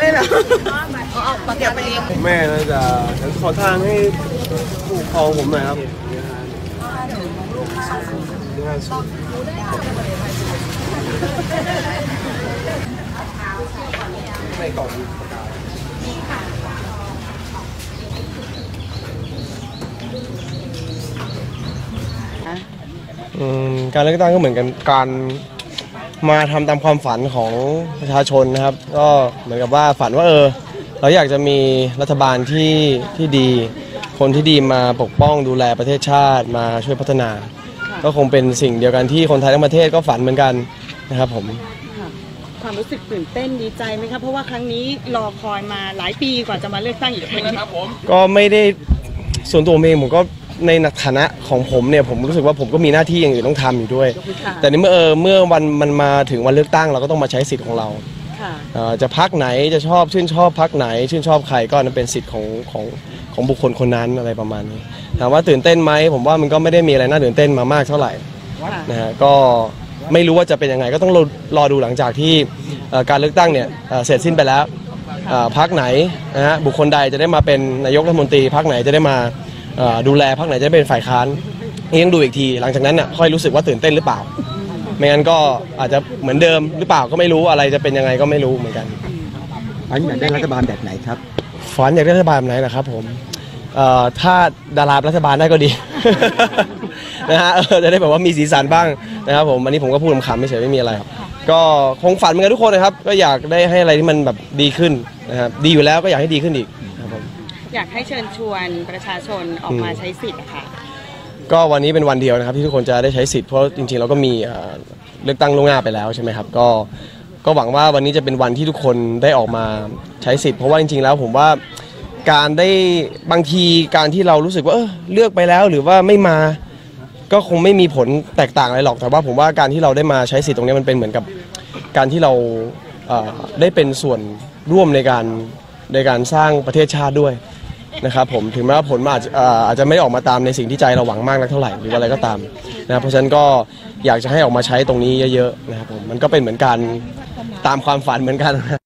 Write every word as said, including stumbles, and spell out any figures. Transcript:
ไม่เหรอเอาปากกาไปเลี้ยงแม่น่าจะขอทางให้ผู้ปกครองผมหน่อยครับในกล่องมีปากกาการเลือกตั้งก็เหมือนกันการมาทำตามความฝันของประชาชนนะครับก็เหมือนกับว่าฝันว่าเออเราอยากจะมีรัฐบาลที่ที่ดีคนที่ดีมาปกป้องดูแลประเทศชาติมาช่วยพัฒนาก็คงเป็นสิ่งเดียวกันที่คนไทยทั้งประเทศก็ฝันเหมือนกันนะครับผมความรู้สึกตื่นเต้นดีใจไหมครับเพราะว่าครั้งนี้รอคอยมาหลายปีกว่าจะมาเลือกตั้งอีกครั้งก็ไม่ได้ส่วนตัวเองผมก็ในฐานะของผมเนี่ยผมรู้สึกว่าผมก็มีหน้าที่อย่างอื่นต้องทำอยู่ด้วยแต่ในเมื่อเออเมื่อวันมันมาถึงวันเลือกตั้งเราก็ต้องมาใช้สิทธิ์ของเราจะพรรคไหนจะชอบชื่นชอบพรรคไหนชื่นชอบใครก็นั่นเป็นสิทธิ์ของของของบุคคลคนนั้นอะไรประมาณนี้ถามว่าตื่นเต้นไหมผมว่ามันก็ไม่ได้มีอะไรน่าตื่นเต้นมามากเท่าไหร่นะฮะก็ไม่รู้ว่าจะเป็นยังไงก็ต้องรอดูหลังจากที่การเลือกตั้งเนี่ยเสร็จสิ้นไปแล้วพรรคไหนนะฮะบุคคลใดจะได้มาเป็นนายกรัฐมนตรีพรรคไหนจะได้มาดูแลพรรคไหนจะเป็นฝ่ายค้านยังดูอีกทีหลังจากนั้นเนี่ยค่อยรู้สึกว่าตื่นเต้นหรือเปล่าไม่งั้นก็อาจจะเหมือนเดิมหรือเปล่าก็ไม่รู้อะไรจะเป็นยังไงก็ไม่รู้เหมือนกันฝันอยากได้รัฐบาลแบบไหนครับฝันอยากได้รัฐบาลแบบไหนนะครับผมถ้าดารารัฐบาลได้ก็ดีนะฮะจะได้แบบว่ามีสีสันบ้างนะครับผมอันนี้ผมก็พูดขำๆไม่เฉยไม่มีอะไรก็คงฝันเหมือนกันทุกคนนะครับก็อยากได้ให้อะไรที่มันแบบดีขึ้นนะครับดีอยู่แล้วก็อยากให้ดีขึ้นอีกครับผมอยากให้เชิญชวนประชาชนออกมาใช้สิทธิ์ค่ะก็วันนี้เป็นวันเดียวนะครับที่ทุกคนจะได้ใช้สิทธิ์เพราะจริงๆเราก็มีเลือกตั้งล่วงหน้าไปแล้วใช่ไหมครับก็ก็หวังว่าวันนี้จะเป็นวันที่ทุกคนได้ออกมาใช้สิทธิ์เพราะว่าจริงๆแล้วผมว่าการได้บางทีการที่เรารู้สึกว่าเออเลือกไปแล้วหรือว่าไม่มาก็คงไม่มีผลแตกต่างอะไรหรอกแต่ว่าผมว่าการที่เราได้มาใช้สิทธิ์ตรงนี้มันเป็นเหมือนกับการที่เราได้เป็นส่วนร่วมในการในการสร้างประเทศชาติด้วยนะครับผมถึงแม้ว่าผลอาจจะอาจจะไม่ออกมาตามในสิ่งที่ใจเราหวังมากนักเท่าไหร่หรืออะไรก็ตามนะเพราะฉะนั้นก็อยากจะให้ออกมาใช้ตรงนี้เยอะๆนะครับผมมันก็เป็นเหมือนการตามความฝันเหมือนกัน